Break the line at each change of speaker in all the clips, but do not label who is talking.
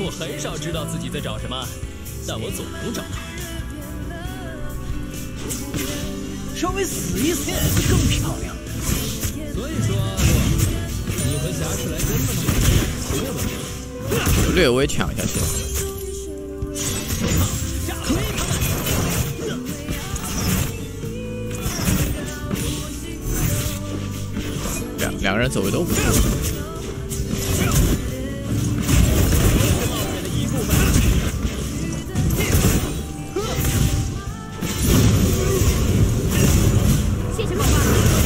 我很少知道自己在找什么，但我总能找到。
稍微死一死会更漂亮。
所以说，你和侠士来真的吗？没有问题。
略微抢一下先。两个人走位都不错。
谢谢宝宝。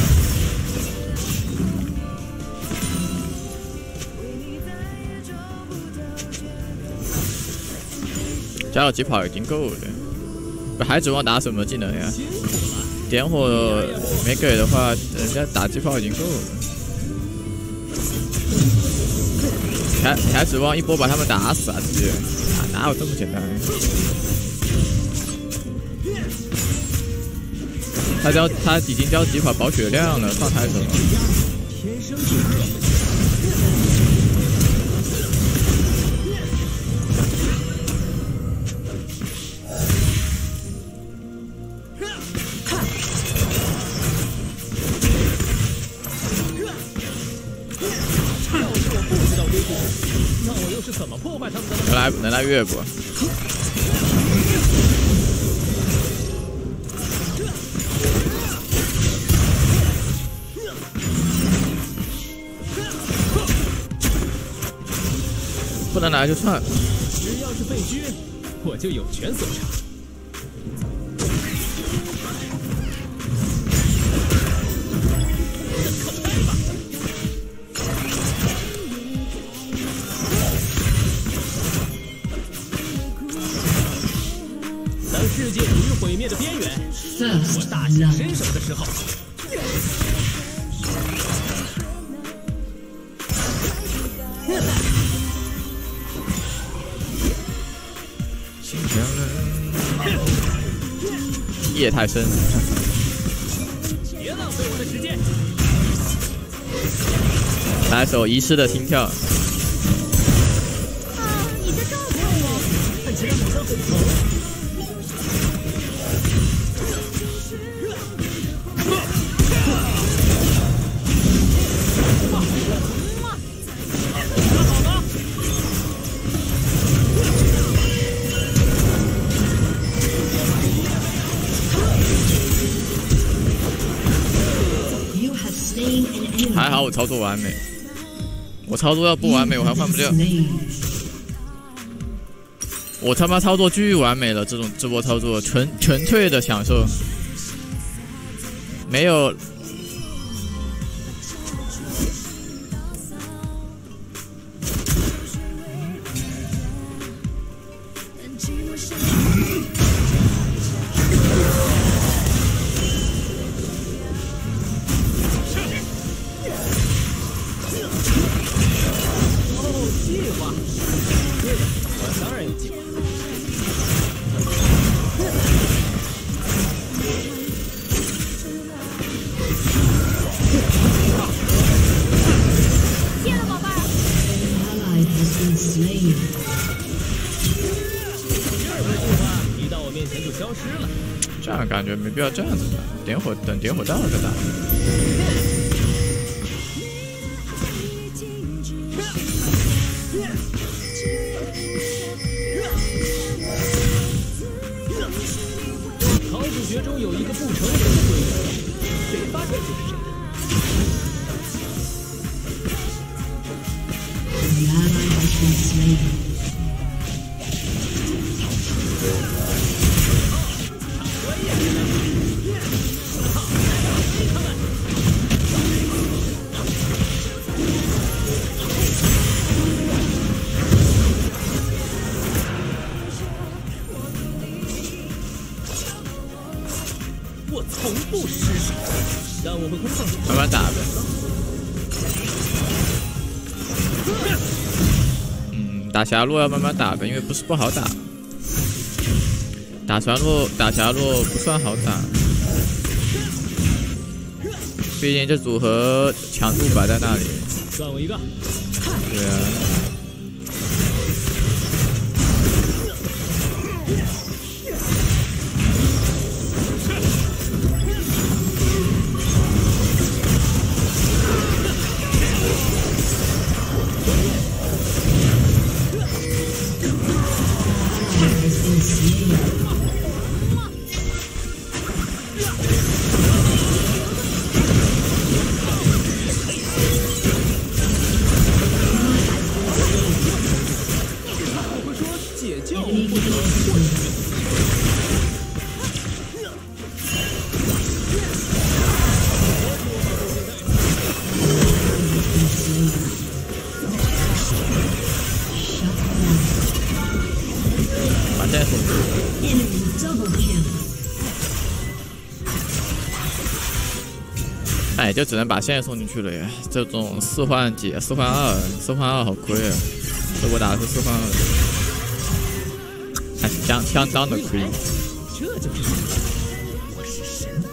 加了疾跑已经够了，还指望打什么技能呀？点火没给的话，人家打疾跑已经够了。还指望一波把他们打死啊？直接哪有这么简单？他已经交疾跑保血量了，放抬手。
天生就热。怎么破坏他们的？
能来越不？不能来就算了。
只要是废墟，我就有权搜查。世界处于毁灭的边缘，我大显身手的时候。
夜太深，
别浪费我的时间。
来首遗失的心跳。
你在照顾我，
看起来好像很疼。
还好我操作完美，我操作要不完美我还换不掉。我他妈操作巨完美了，这波操作纯粹的享受，没有。这样感觉没必要这样子打，等点火到了再打。
考古学中有一个不成文的规则，谁发现就是谁的。我从不失手，但我会公放。
慢慢打呗。打霞洛要慢慢打呗，因为不是不好打。打霞洛不算好打，毕竟这组合强度摆在那里。
算我一个。
对啊。 现在送。哎，就只能把线送进去了呀。这种4换几？4换2，4换2好亏啊！这我打的是4换2，还是相当的亏。
这就是我是神。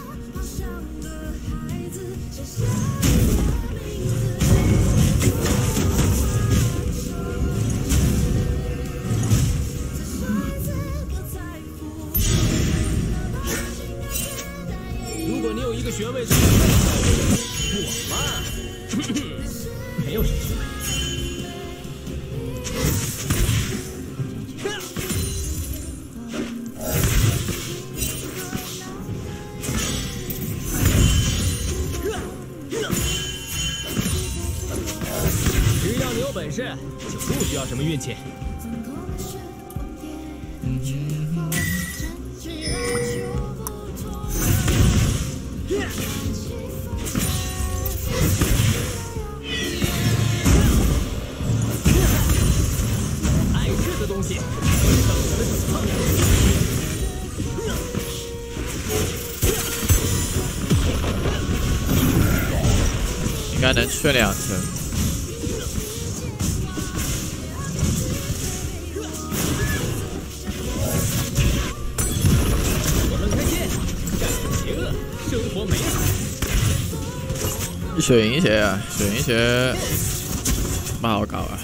如果你有一个穴位，我嘛，没有什么穴位。只要你有本事，就不需要什么运气。爱吃的东西，
应该能缺2层。
我们开剑，战胜邪恶，生活美好。
雪银鞋啊，雪银鞋不好搞啊。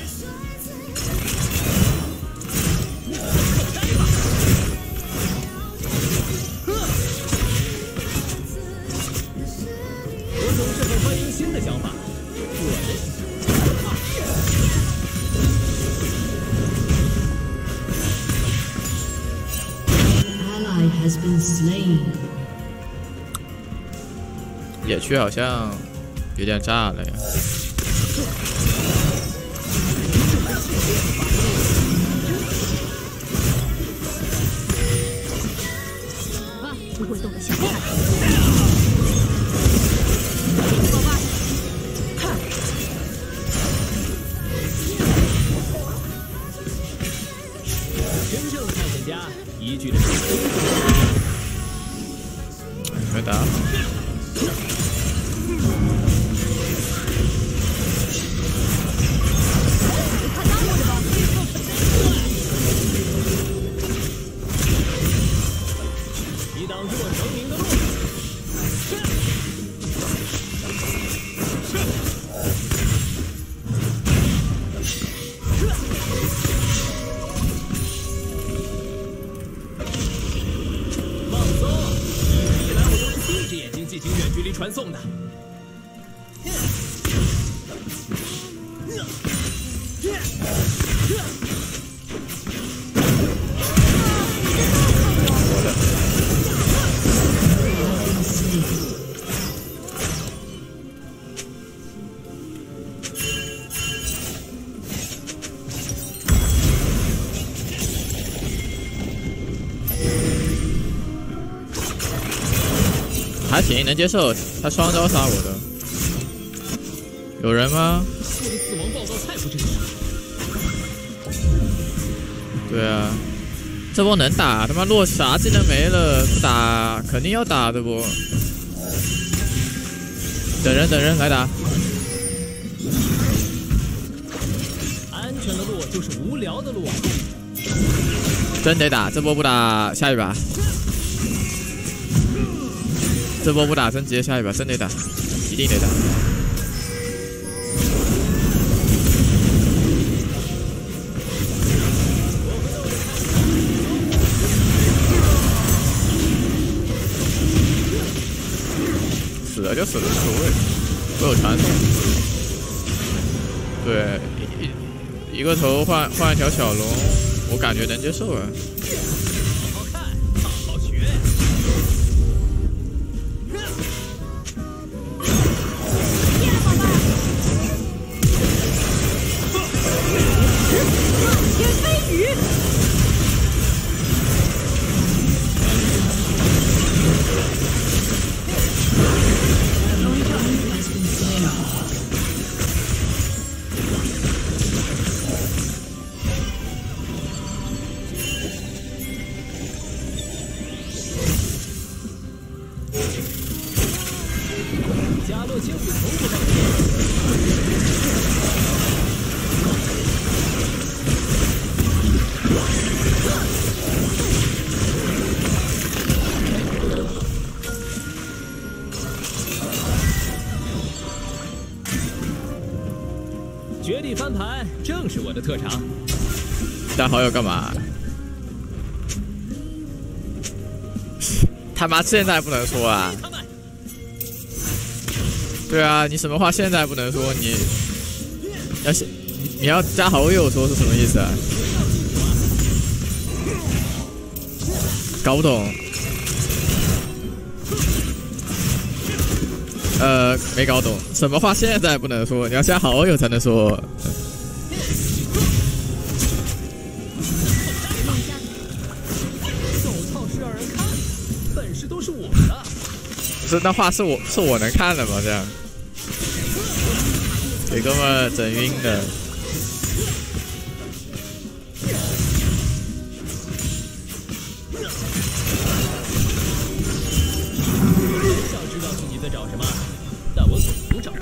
我总是很欢迎新的想法。
Ally has been slain.
野区好像有点炸了呀。
不会动的小菜。
真正探险家依据着
没打。
你挡住我成名的路。放松，一来我都是闭着眼睛进行远距离传送的。
还行，能接受。他双招杀我的，有人吗？
我的死亡报告太不真实了。
对啊，这波能打，他妈洛啥技能没了，不打肯定要打的不？等人来打。
安全的路就是无聊的路。
真得打，这波不打，下一把。这波不打，真直接下一把，真得打，一定得打。死了就死了，无所谓。我有传送。对，一个头换一条小龙，我感觉能接受啊。
好好看，好好学。
天飞羽。
地翻盘正是我的特长。
加好友干嘛？他妈现在不能说啊！对啊，你什么话现在不能说？你要加好友说是什么意思啊？搞不懂。没搞懂，什么话现在不能说？你要加好友才能说。
手套是让人看，本事都是我的。
不是，那话是我能看的吗？这样，给哥们整晕的。
想知道自己在找什么，但我总能找到。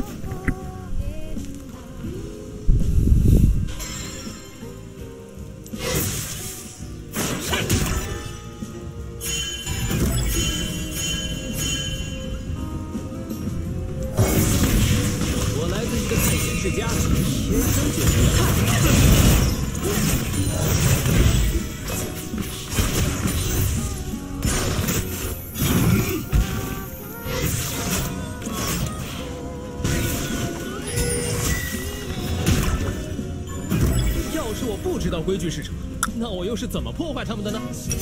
我来自一个探险世家，天生就是要看。要是我不知道规矩是什么，那我又是怎么破坏他们的呢？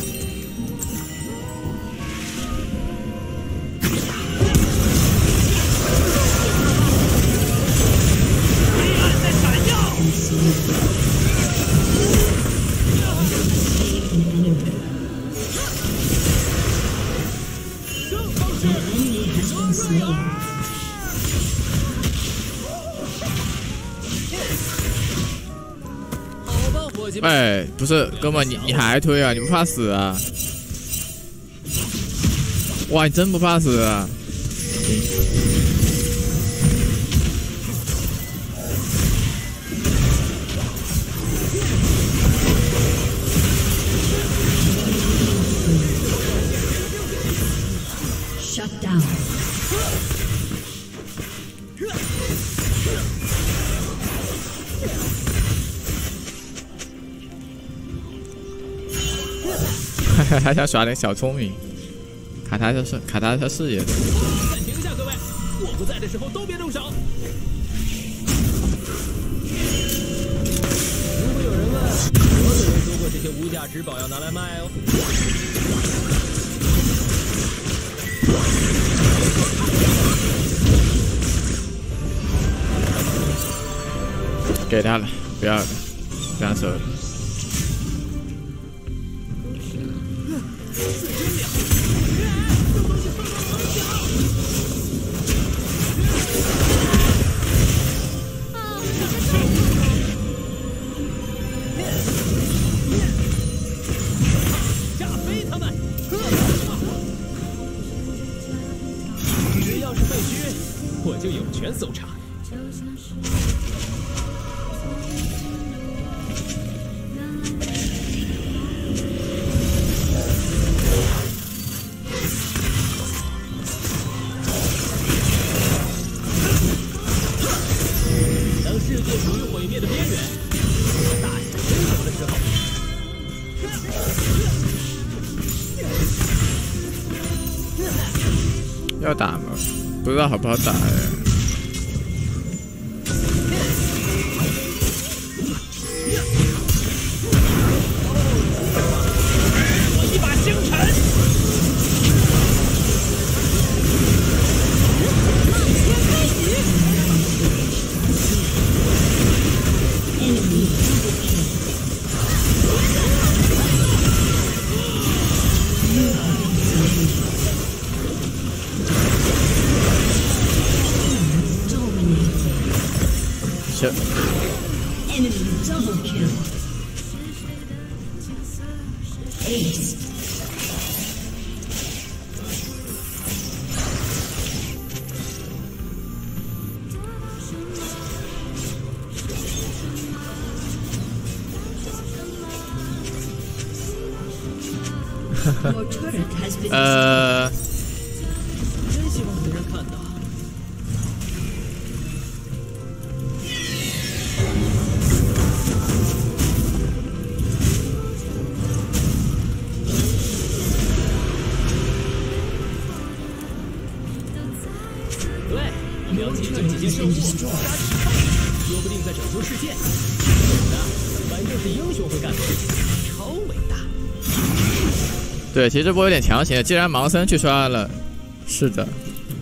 哎，不是，哥们，你还推啊？你不怕死啊？哇，你真不怕死啊？
Shut down.
还想耍点小聪明，卡他一下视野。
暂停一下，各位，我不在的时候都别动手。如果有人问，我可没说过这些无价之宝要拿来卖哦。
给他了，不要了，这样收了。
炸飞他们！只要是废墟，我就有权搜查。当世界处于毁灭的边缘，大显身手的时候。
要打吗？不知道好不好打哎。
我一把星辰。
行。
Enemy double kill. Ace. Your turret has been
真希望没人看到。
has been destroyed.
说不定在拯救世界。那反正是英雄会干的事情，超伟大。
对，其实这波有点强行的。既然盲僧去刷了，是的，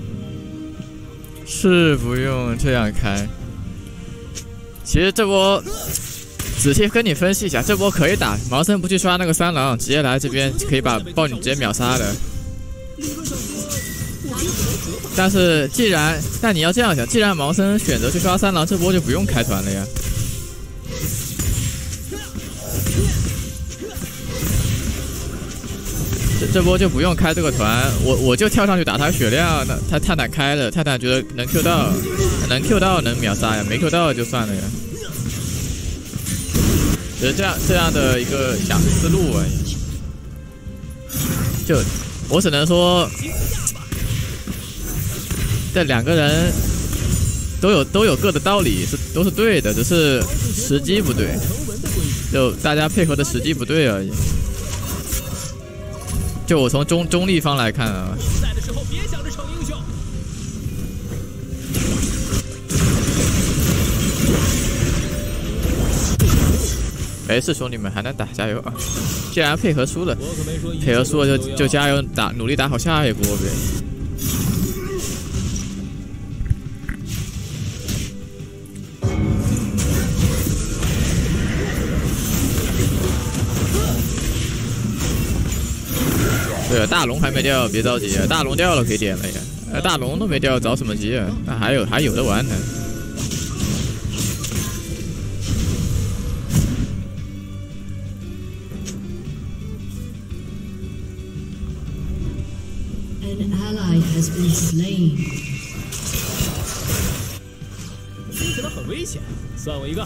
是不用这样开。其实这波仔细跟你分析一下，这波可以打。盲僧不去刷那个三郎，直接来这边可以把豹女直接秒杀的。但是但你要这样想，既然盲僧选择去刷三郎，这波就不用开团了呀。这波就不用开这个团，我就跳上去打他血量，那他泰坦开了，泰坦觉得能 Q 到，能秒杀呀，没 Q 到就算了呀。就是这样的一个想思路而已。就我只能说，这两个人都有各的道理，都是对的，只是时机不对，就大家配合的时机不对而已。就我从中立方来看啊，
在的时候别想着逞英雄。
没事，兄弟们还能打，加油啊！既然配合输了就加油努力打好下一波呗。对啊，大龙还没掉，别着急啊！大龙掉了可以点了呀。大龙都没掉，着什么急啊？那还有的玩呢。
An ally has been slain.
听起来很危险，算我一个。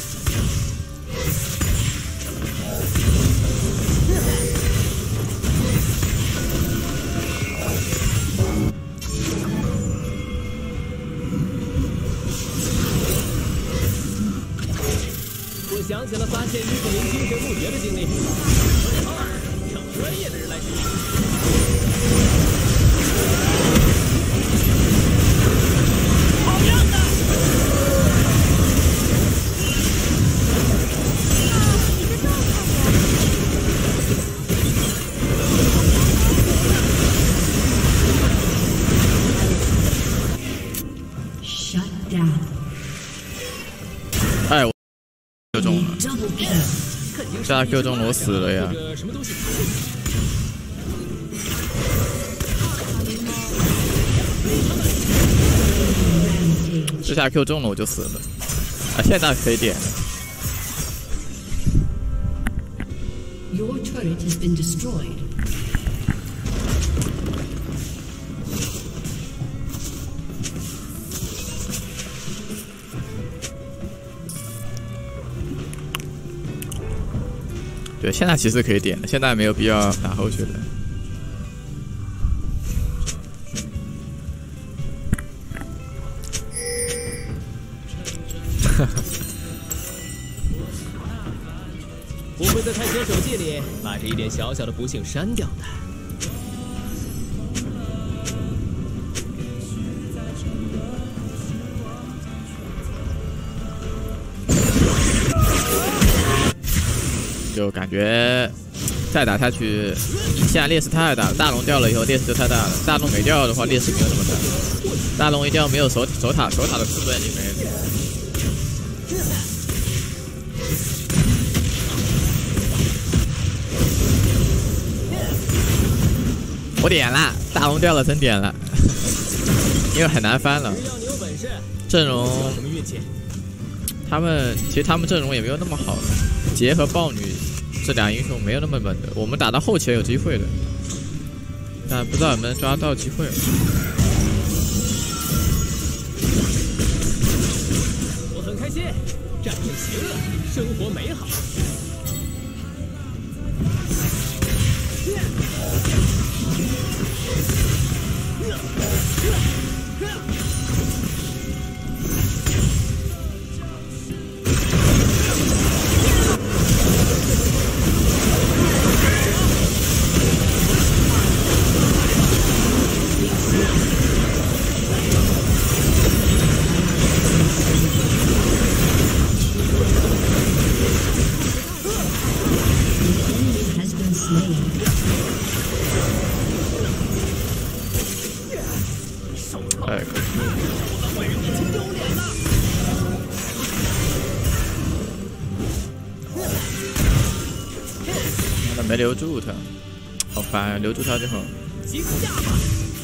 我想起了发现日本人精神不绝的经历。让专业的人来实施。好样的！
Shut down.
哎，我 Q 中了，
Double kill.
这下 Q 中了，我死了呀！
什么东西？
这下 Q 中了我就死了，啊，现在可以点了。
Your turret has been destroyed.
对，现在其实可以点了，现在没有必要打后去了。
不会在探险手记里把这一点小小的不幸删掉的。
就感觉再打下去，现在劣势太大了。大龙掉了以后劣势就太大了，大龙没掉的话劣势没有那么大。大龙一定要没有守塔的资本，你没了。我点了，大龙掉了，真点了，因为很难翻了。阵容，其实他们阵容也没有那么好的，杰和豹女这俩英雄没有那么稳的。我们打到后期也有机会的，但不知道有没有抓到机会。
我很开心，战胜邪恶，生活美好。
没留住他，好烦啊！留住他就好。
惊吓吧！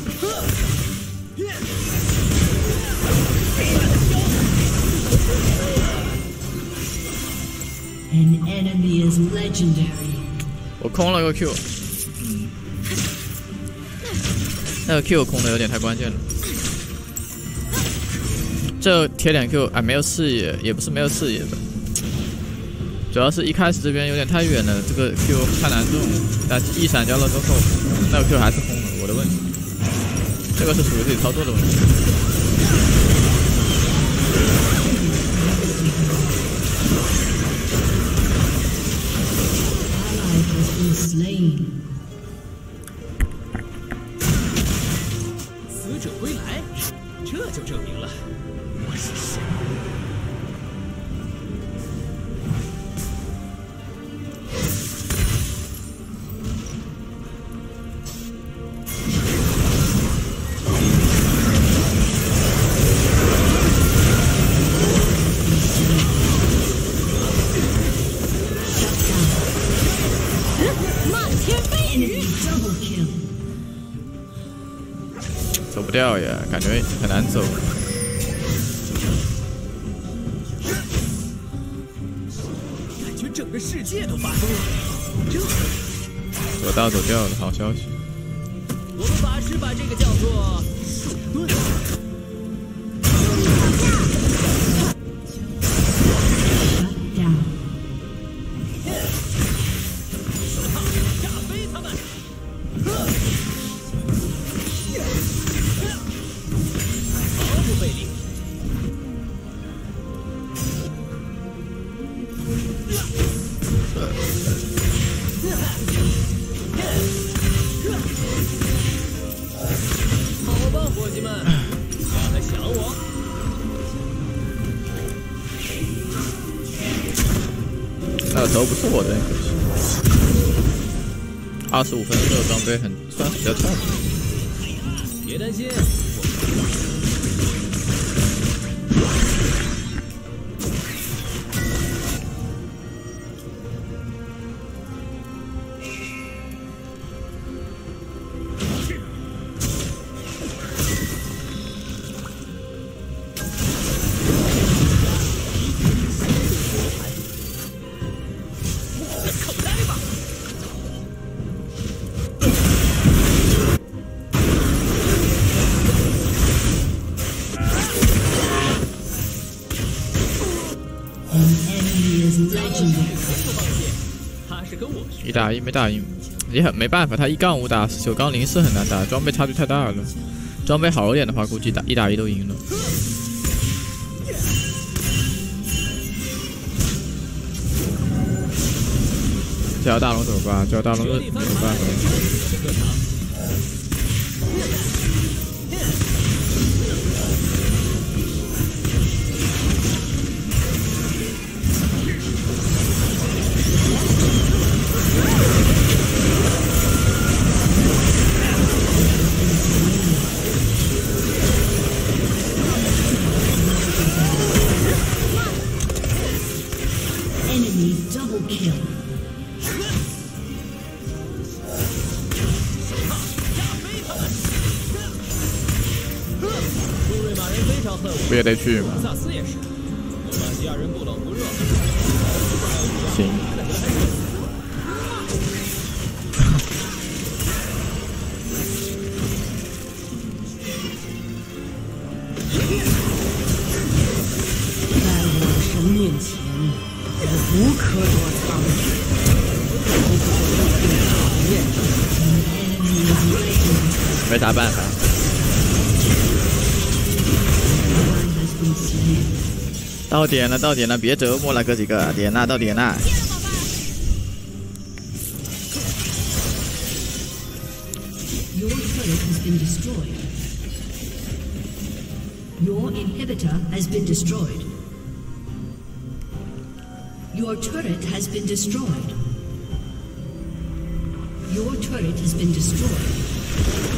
An enemy is legendary.
我空了个 Q， 那个 Q 空的有点太关键了。这贴脸 Q 啊，没有视野，也不是没有视野的，主要是一开始这边有点太远了，这个 Q 太难中。但一闪交了之后，那个 Q 还是空了，我的问题。这个是属于自己操作的问题。
Slain.
死者归来，这就证明了我是神。
走不掉呀，感觉很难走。
感觉整个世界都发疯了。这
走到走掉的好消息。
我们法师把这个叫做树盾。 好吧，伙计们，别来想我。
那个头不是我的，可惜。25分这个装备算是比较差的。
别担心，
1打1没打赢，也很没办法，他1杠5打9杠0是很难打，装备差距太大了。装备好一点的话，估计1打1都赢了。这条大龙怎么办？这条大龙没办法。
Enemy double kill.
杜瑞玛人非常恨我，
不也得去吗？
萨斯也是。德玛西亚人不冷不热。
行。
在我神面前，我无可躲藏。讨厌。
没啥办法。 到点了，到点了，别折磨了，哥几个，点啦，到点啦。
Your turret has been destroyed. Your inhibitor has been destroyed. Your turret has been destroyed. Your turret has been destroyed.